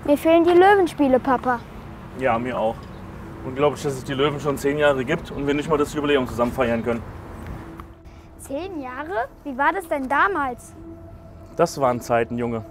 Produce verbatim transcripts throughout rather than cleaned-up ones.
Mir fehlen die Löwenspiele, Papa. Ja, mir auch. Unglaublich, dass es die Löwen schon zehn Jahre gibt und wir nicht mal das Jubiläum zusammen feiern können. Zehn Jahre? Wie war das denn damals? Das waren Zeiten, Junge.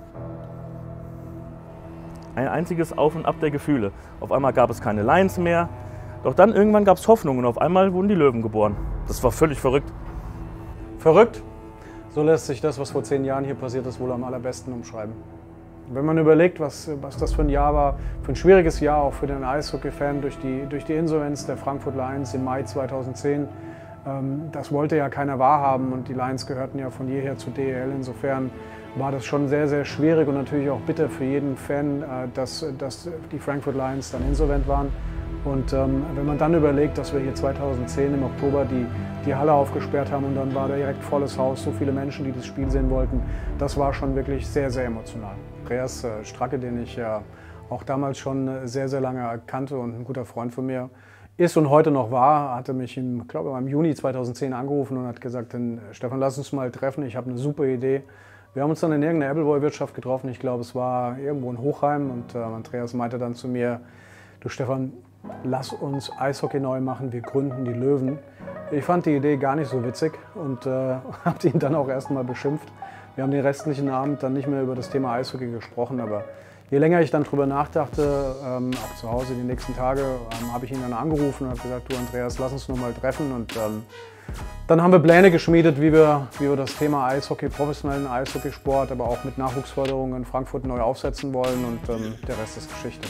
Ein einziges Auf und Ab der Gefühle. Auf einmal gab es keine Lions mehr. Doch dann irgendwann gab es Hoffnung und auf einmal wurden die Löwen geboren. Das war völlig verrückt. Verrückt? So lässt sich das, was vor zehn Jahren hier passiert ist, wohl am allerbesten umschreiben. Wenn man überlegt, was, was das für ein Jahr war, für ein schwieriges Jahr auch für den Eishockey-Fan durch die, durch die Insolvenz der Frankfurt Lions im Mai zweitausendzehn, ähm, das wollte ja keiner wahrhaben und die Lions gehörten ja von jeher zu D E L. Insofern war das schon sehr, sehr schwierig und natürlich auch bitter für jeden Fan, äh, dass, dass die Frankfurt Lions dann insolvent waren. Und ähm, wenn man dann überlegt, dass wir hier zweitausendzehn im Oktober die, die Halle aufgesperrt haben und dann war da direkt volles Haus, so viele Menschen, die das Spiel sehen wollten, das war schon wirklich sehr, sehr emotional. Andreas äh, Stracke, den ich ja auch damals schon äh, sehr, sehr lange kannte und ein guter Freund von mir ist und heute noch war, hatte mich im, glaube im Juni zweitausendzehn angerufen und hat gesagt, Stefan, lass uns mal treffen, ich habe eine super Idee. Wir haben uns dann in irgendeiner Appleboy-Wirtschaft getroffen, ich glaube, es war irgendwo in Hochheim und äh, Andreas meinte dann zu mir, du Stefan, lass uns Eishockey neu machen, wir gründen die Löwen. Ich fand die Idee gar nicht so witzig und äh, habe ihn dann auch erst mal beschimpft. Wir haben den restlichen Abend dann nicht mehr über das Thema Eishockey gesprochen, aber je länger ich dann drüber nachdachte, ähm, auch zu Hause die nächsten Tage, ähm, habe ich ihn dann angerufen und habe gesagt, du Andreas, lass uns noch mal treffen. Und ähm, dann haben wir Pläne geschmiedet, wie wir, wie wir das Thema Eishockey, professionellen Eishockeysport, aber auch mit Nachwuchsförderung in Frankfurt neu aufsetzen wollen und ähm, der Rest ist Geschichte.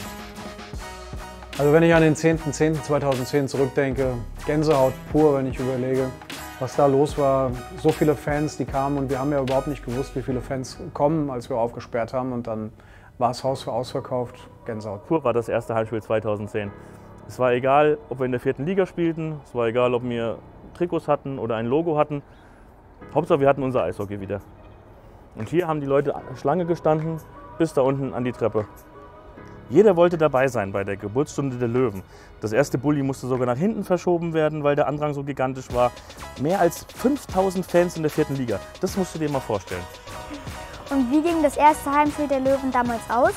Also wenn ich an den zehnten zehnten zweitausendzehn zurückdenke, Gänsehaut pur, wenn ich überlege, was da los war. So viele Fans, die kamen und wir haben ja überhaupt nicht gewusst, wie viele Fans kommen, als wir aufgesperrt haben und dann war das Haus für ausverkauft. Gänsehaut pur war das erste Heimspiel zweitausendzehn. Es war egal, ob wir in der vierten Liga spielten, es war egal, ob wir Trikots hatten oder ein Logo hatten. Hauptsache wir hatten unser Eishockey wieder. Und hier haben die Leute Schlange gestanden, bis da unten an die Treppe. Jeder wollte dabei sein bei der Geburtsstunde der Löwen. Das erste Bulli musste sogar nach hinten verschoben werden, weil der Andrang so gigantisch war. Mehr als fünftausend Fans in der vierten Liga. Das musst du dir mal vorstellen. Und wie ging das erste Heimspiel der Löwen damals aus?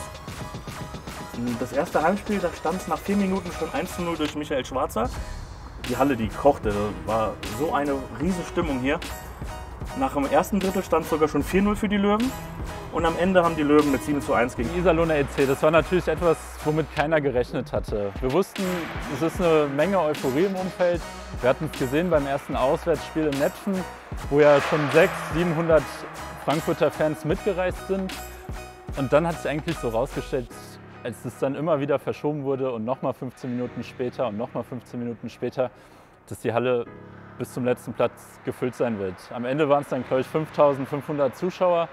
Das erste Heimspiel, da stand es nach vier Minuten schon eins zu null durch Michael Schwarzer. Die Halle, die kochte, das war so eine riesige Stimmung hier. Nach dem ersten Drittel stand es sogar schon vier null für die Löwen. Und am Ende haben die Löwen mit sieben zu eins gegen Iserlohner E C. Das war natürlich etwas, womit keiner gerechnet hatte. Wir wussten, es ist eine Menge Euphorie im Umfeld. Wir hatten es gesehen beim ersten Auswärtsspiel in Netfen, wo ja schon sechshundert, siebenhundert Frankfurter Fans mitgereist sind. Und dann hat sich eigentlich so rausgestellt, als es dann immer wieder verschoben wurde und nochmal fünfzehn Minuten später und nochmal fünfzehn Minuten später, dass die Halle bis zum letzten Platz gefüllt sein wird. Am Ende waren es dann, glaube ich, fünftausendfünfhundert Zuschauer.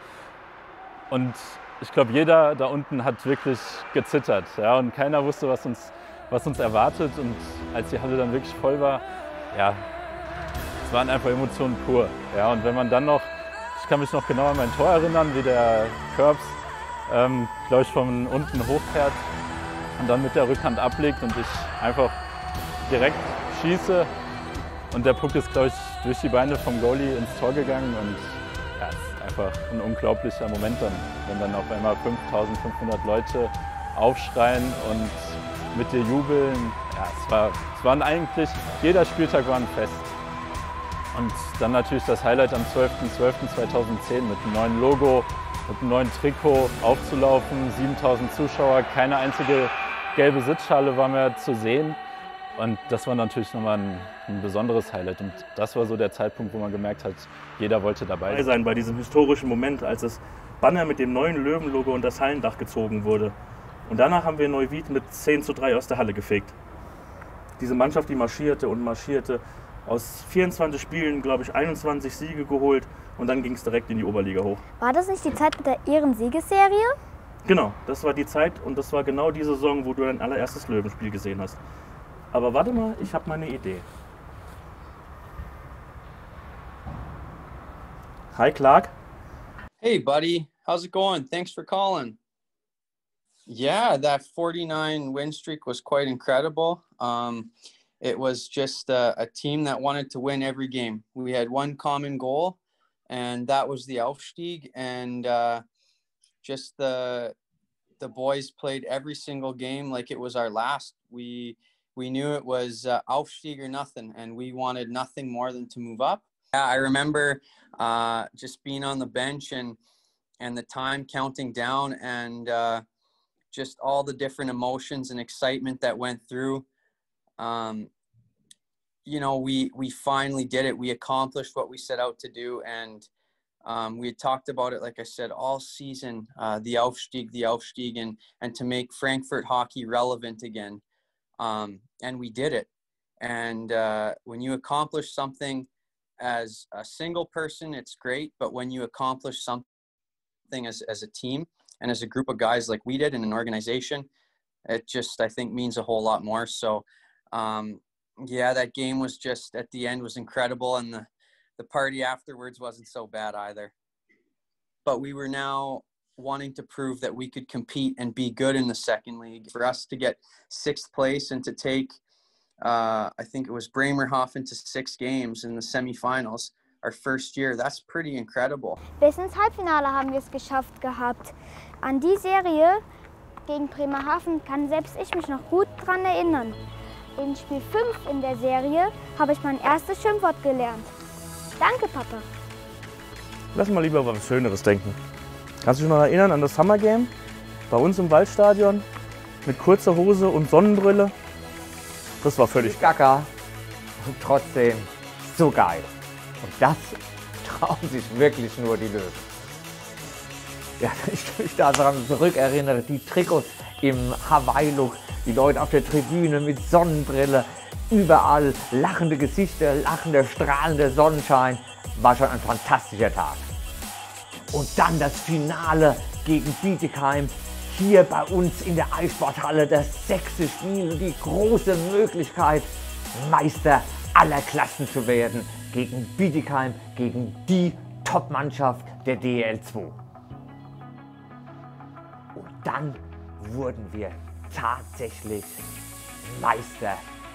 Und ich glaube, jeder da unten hat wirklich gezittert. Ja, und keiner wusste, was uns, was uns erwartet. Und als die Halle dann wirklich voll war, ja, es waren einfach Emotionen pur. Ja, und wenn man dann noch, ich kann mich noch genau an mein Tor erinnern, wie der Curbs, ähm, glaube ich, von unten hochfährt und dann mit der Rückhand ablegt und ich einfach direkt schieße. Und der Puck ist, glaube ich, durch die Beine vom Goalie ins Tor gegangen. Und ja, es ist einfach ein unglaublicher Moment dann, wenn dann auf einmal fünftausendfünfhundert Leute aufschreien und mit dir jubeln. Ja, es war, es waren eigentlich, jeder Spieltag war ein Fest. Und dann natürlich das Highlight am zwölften zwölften zweitausendzehn mit einem neuen Logo, mit einem neuen Trikot aufzulaufen, siebentausend Zuschauer, keine einzige gelbe Sitzschale war mehr zu sehen. Und das war natürlich nochmal ein, ein besonderes Highlight. Und das war so der Zeitpunkt, wo man gemerkt hat, jeder wollte dabei sein. Bei diesem historischen Moment, als das Banner mit dem neuen Löwenlogo und das Hallendach gezogen wurde. Und danach haben wir Neuwied mit zehn zu drei aus der Halle gefegt. Diese Mannschaft, die marschierte und marschierte, aus vierundzwanzig Spielen, glaube ich, einundzwanzig Siege geholt. Und dann ging es direkt in die Oberliga hoch. War das nicht die Zeit mit der Ehrensiegesserie? Genau, das war die Zeit und das war genau die Saison, wo du dein allererstes Löwenspiel gesehen hast. Aber warte mal, ich habe mal eine Idee. Hi Clark. Hey buddy, how's it going? Thanks for calling. Yeah, that forty-nine win streak was quite incredible. Um, it was just a, a team that wanted to win every game. We had one common goal, and that was the Aufstieg. And uh, just the the boys played every single game like it was our last. We we knew it was uh, Aufstieg or nothing, and we wanted nothing more than to move up. Yeah, I remember uh, just being on the bench and and the time counting down, and uh, just all the different emotions and excitement that went through. Um, you know, we we finally did it. We accomplished what we set out to do, and um, we had talked about it, like I said, all season, uh, the Aufstieg, the Aufstieg, and, and to make Frankfurt hockey relevant again. Um, and we did it. And uh, when you accomplish something as a single person, it's great. But when you accomplish something as, as a team and as a group of guys like we did in an organization, it just, I think, means a whole lot more. So, um, yeah, that game was just, at the end, was incredible. And the, the party afterwards wasn't so bad either. But we were now wanting to prove that we could compete and be good in the second league. For us to get sixth place and to take, uh, I think it was Bremerhaven to six games in the semifinals, our first year, that's pretty incredible. Bis ins Halbfinale haben wir es geschafft gehabt. An die Serie gegen Bremerhaven kann selbst ich mich noch gut dran erinnern. In Spiel fünf in der Serie habe ich mein erstes Schimpfwort gelernt. Danke, Papa. Lass mal lieber was Schöneres denken. Kannst du dich noch erinnern an das Summer Game bei uns im Waldstadion mit kurzer Hose und Sonnenbrille? Das war völlig gaga und trotzdem so geil. Und das trauen sich wirklich nur die Löwen. Ja, ich mich daran zurückerinnere, die Trikots im Hawaii-Look, die Leute auf der Tribüne mit Sonnenbrille, überall lachende Gesichter, lachender, strahlender Sonnenschein. War schon ein fantastischer Tag. Und dann das Finale gegen Bietigheim, hier bei uns in der Eissporthalle, das sechste Spiel, die große Möglichkeit, Meister aller Klassen zu werden, gegen Bietigheim, gegen die Top-Mannschaft der D L zwei. Und dann wurden wir tatsächlich Meister.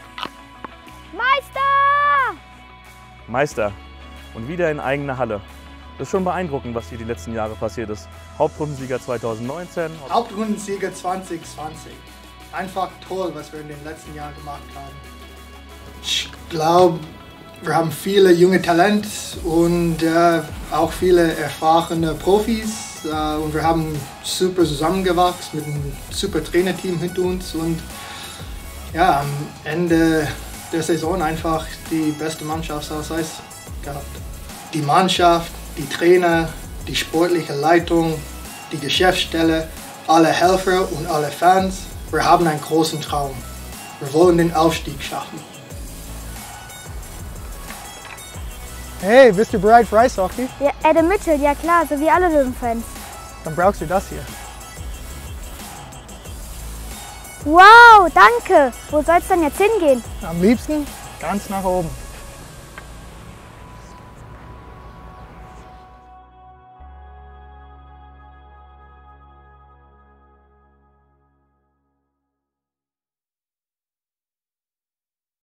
Meister! Meister. Und wieder in eigener Halle. Das ist schon beeindruckend, was hier die letzten Jahre passiert ist. Hauptrundensieger zweitausendneunzehn. Hauptrundensieger zwanzig zwanzig. Einfach toll, was wir in den letzten Jahren gemacht haben. Ich glaube, wir haben viele junge Talente und äh, auch viele erfahrene Profis. Äh, und wir haben super zusammengewachsen mit einem super Trainerteam hinter uns. Und ja, am Ende der Saison einfach die beste Mannschaft aus Eis gehabt. Die Mannschaft, die Trainer, die sportliche Leitung, die Geschäftsstelle, alle Helfer und alle Fans. Wir haben einen großen Traum. Wir wollen den Aufstieg schaffen. Hey, bist du bereit für Eishockey? Ja, Adam Mitchell, ja klar, so wie alle Löwenfans. Dann brauchst du das hier. Wow, danke. Wo soll es denn jetzt hingehen? Am liebsten ganz nach oben.